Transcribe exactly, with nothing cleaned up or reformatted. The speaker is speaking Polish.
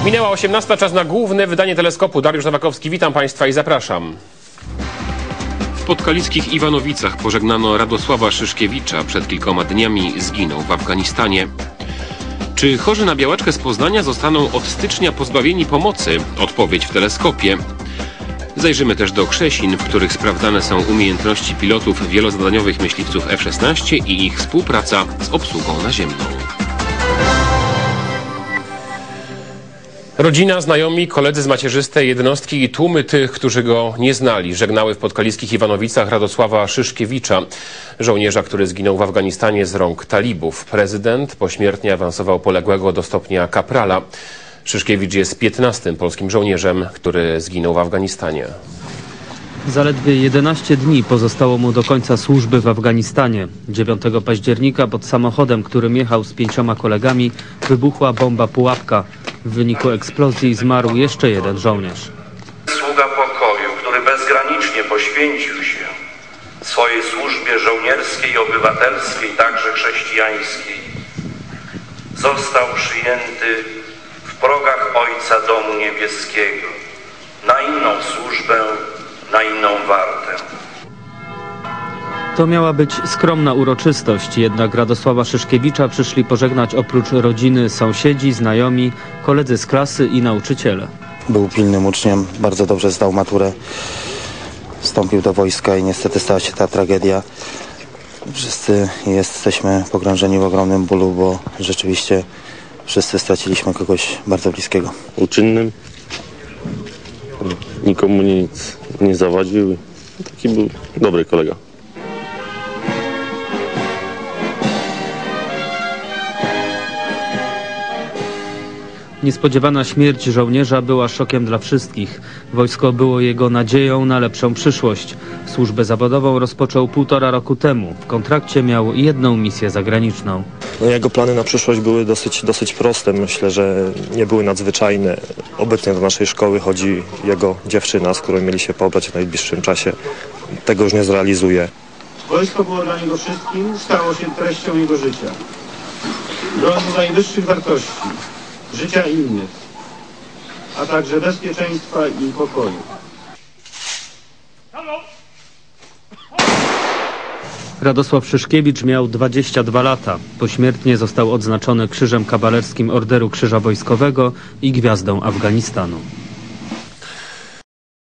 Minęła osiemnasta, czas na główne wydanie Teleskopu. Dariusz Nowakowski, witam Państwa i zapraszam. W podkaliskich Iwanowicach pożegnano Radosława Szyszkiewicza. Przed kilkoma dniami zginął w Afganistanie. Czy chorzy na białaczkę z Poznania zostaną od stycznia pozbawieni pomocy? Odpowiedź w Teleskopie. Zajrzymy też do Krzesin, w których sprawdzane są umiejętności pilotów wielozadaniowych myśliwców F szesnaście i ich współpraca z obsługą naziemną. Rodzina, znajomi, koledzy z macierzystej jednostki i tłumy tych, którzy go nie znali, żegnały w podkaliskich Iwanowicach Radosława Szyszkiewicza, żołnierza, który zginął w Afganistanie z rąk talibów. Prezydent pośmiertnie awansował poległego do stopnia kaprala. Szyszkiewicz jest piętnastym polskim żołnierzem, który zginął w Afganistanie. Zaledwie jedenaście dni pozostało mu do końca służby w Afganistanie. dziewiątego października pod samochodem, którym jechał z pięcioma kolegami, wybuchła bomba pułapka. W wyniku eksplozji zmarł jeszcze jeden żołnierz. Sługa pokoju, który bezgranicznie poświęcił się swojej służbie żołnierskiej i obywatelskiej, także chrześcijańskiej, został przyjęty w progach Ojca Domu Niebieskiego na inną służbę, na inną wartę. To miała być skromna uroczystość, jednak Radosława Szyszkiewicza przyszli pożegnać oprócz rodziny sąsiedzi, znajomi, koledzy z klasy i nauczyciele. Był pilnym uczniem, bardzo dobrze zdał maturę, wstąpił do wojska i niestety stała się ta tragedia. Wszyscy jesteśmy pogrążeni w ogromnym bólu, bo rzeczywiście wszyscy straciliśmy kogoś bardzo bliskiego. Uczynnym, nikomu nic nie zawadził, taki był dobry kolega. Niespodziewana śmierć żołnierza była szokiem dla wszystkich. Wojsko było jego nadzieją na lepszą przyszłość. Służbę zawodową rozpoczął półtora roku temu. W kontrakcie miał jedną misję zagraniczną. No, jego plany na przyszłość były dosyć, dosyć proste. Myślę, że nie były nadzwyczajne. Obecnie do naszej szkoły chodzi jego dziewczyna, z którą mieli się pobrać w najbliższym czasie. Tego już nie zrealizuje. Wojsko było dla niego wszystkim, stało się treścią jego życia. Bronił najwyższych wartości, życia innych, a także bezpieczeństwa i pokoju. Radosław Szyszkiewicz miał dwadzieścia dwa lata. Pośmiertnie został odznaczony Krzyżem Kawalerskim Orderu Krzyża Wojskowego i Gwiazdą Afganistanu.